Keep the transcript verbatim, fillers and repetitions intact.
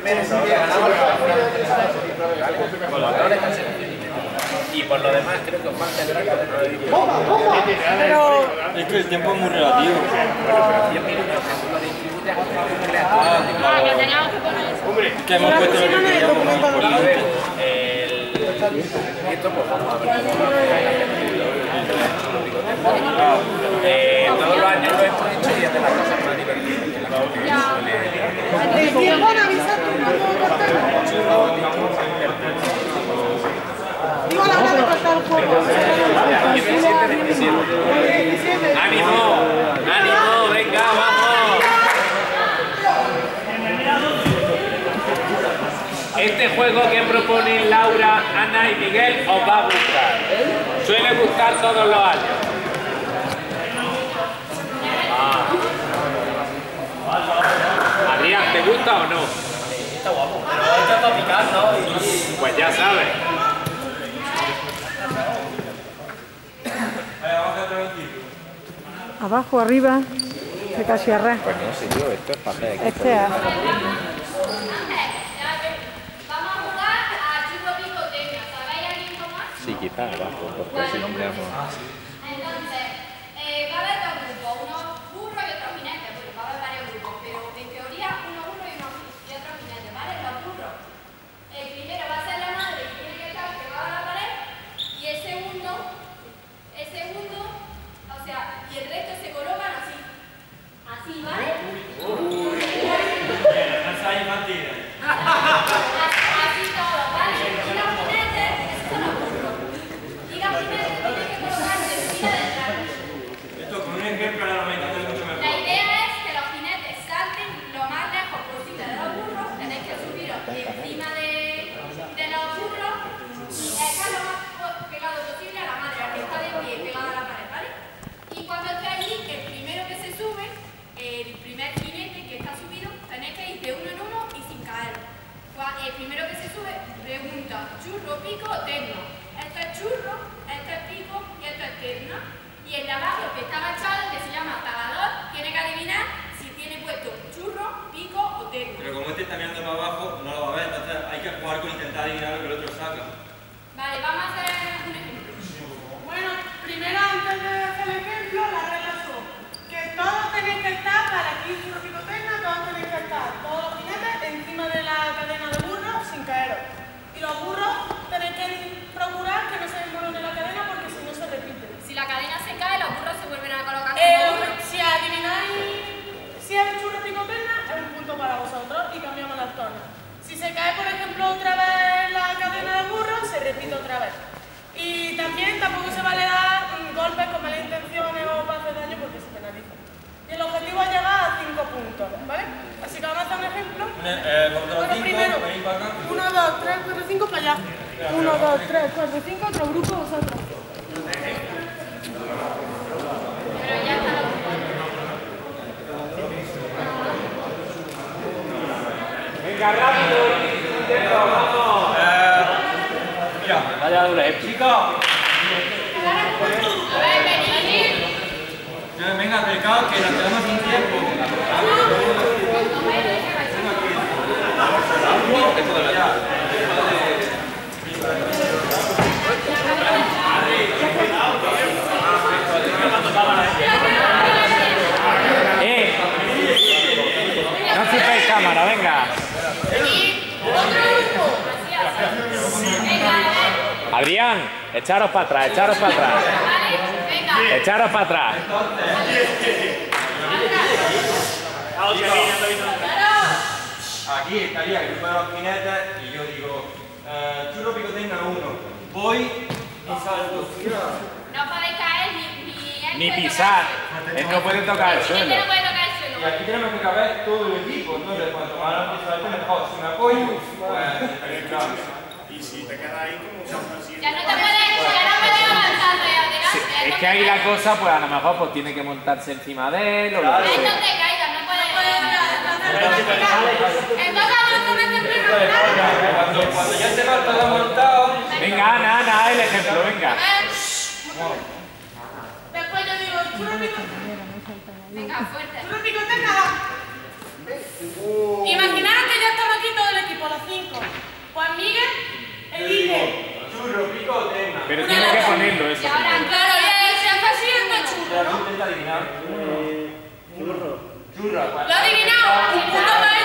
Y por lo demás creo que os falta el rato de no lo digo. Pero... Es que el tiempo es muy relativo. Bueno, pero diez minutos que tú lo distribuyes a tu Ah, que teníamos que poner eso. Hombre, que hemos puesto lo que queríamos más importante. Esto pues vamos a ver cómo lo eh, todos los años lo hemos hecho y es de las cosas más divertidas que la gente suele... ¿El tiempo no avisa tú cuando cortas? Digo a la hora de cortar el juego. diecisiete, veintisiete. ¡Ánimo! ¡Ánimo! ¡Venga, vamos! Este juego que proponen Laura, Ana y Miguel os va a gustar. Suele gustar todos los años. Ah. Adrián, ¿te gusta o no? Está guapo, pero esto es para picar, ¿no? Y... Pues ya sabes. Abajo, arriba, de casi arras. Pues no sé yo, esto es papel. Este es. Sí, quizás abajo, porque así tendríamos... Entonces, eh, va a haber dos grupos, unos burros y otros jinetes, porque va a haber varios grupos, pero en teoría unos burros y, unos, y otros jinetes, ¿vale? Los burros, el primero va a ser la madre que tiene que estar pegado a la pared, y el segundo, el segundo, o sea, y el resto se colocan así, así, ¿vale? Uy, así infantil. Así todo, ¿vale? Y los jinetes, esos son los burros. Y los jinetes tienen que colocarse encima detrás. Esto con un ejemplo a la mitad es mucho mejor. La idea es que los jinetes salten lo más lejos posible de los burros, tenéis que subiros encima de, de los burros y estar lo más pegado posible a la madre, a que está de pie, pegada a la pared, ¿vale? Y cuando esté allí, el primero que se sube, el primer jinete que está subido, tenéis que ir de uno en uno y sin caer. El primero que se sube pregunta, churro, pico o terno. Esto es churro, esto es pico y esto es terno. Y el de abajo, el que está agachado, que se llama pagador, tiene que adivinar si tiene puesto churro, pico o terno. Pero como este está mirando para abajo, no lo va a ver, entonces hay que jugar con intentar adivinar lo que el otro saca. Vale, vamos a hacer un ejemplo. Bueno, primero antes de hacer el ejemplo, la regla son que todos tenéis que estar, para aquí churro, pico, terno, todos tenéis que estar, todos los jinetes encima de la cadena de burros sin caeros. Y los burros tenéis que procurar que no se desmoronen en la cadena porque si no se repite. Si la cadena se cae, los burros se vuelven a colocar. Eh, si adivináis si es churro, pico, terna, es un punto para vosotros y cambiamos las tornas. Si se cae, por ejemplo, otra vez la cadena de burros, se repite otra vez. Y también tampoco se vale dar mm, golpes con malas intenciones o para hacer daño porque se penaliza. Y el objetivo es llegar a cinco puntos, ¿vale? Así que vamos a hacer un ejemplo. Eh, Bueno, primero, uno, dos, tres, cuatro, cinco, para allá. uno, dos, tres, cuatro, cinco, otro grupo, vosotros. Pero ya está. Venga, rápido, vamos. Eh, mira, Vaya doble, chicos. venga, acercaos que nos quedamos sin tiempo. Eh, no ocupéis cámara, venga. Adrián, echaros para atrás, echaros para atrás. Echaros para atrás. Aquí estaría el grupo de los jinetes y yo digo, eh, churro, pico, terna, uno. Voy y salto. No podéis caer ni, ni, Ni pisar. Él no puede tocar el suelo. Este no puede tocar el Y suelo. aquí tenemos que caber todo el equipo, entonces cuando van a empezar a mejor, si me apoyo, pues... Y si te quedas ahí como un así. Ya no te puedes, ya no puedes avanzar adelante. Sí, es que ahí la cosa, pues a lo mejor pues tiene que montarse encima de él o lo que Ahí sea. no te caigas, no puedes. Entonces vamos a meter primero. Cuando, cuando ya esté todo montado... Venga, Ana, Ana, haz el ejemplo, venga. Después yo digo, churro, pico, Venga, fuerte. churro, pico, terna, va. Imaginaros que ya estamos aquí todo el Pues Miguel elige. Churro, pico, tenna. Pero tiene que ponerlo eso. Y ahora, primero. Claro, y se hace así el churro, Ya, ¿no? intenta adivinar. Churro. Churro. Lo ha adivinado. Un punto para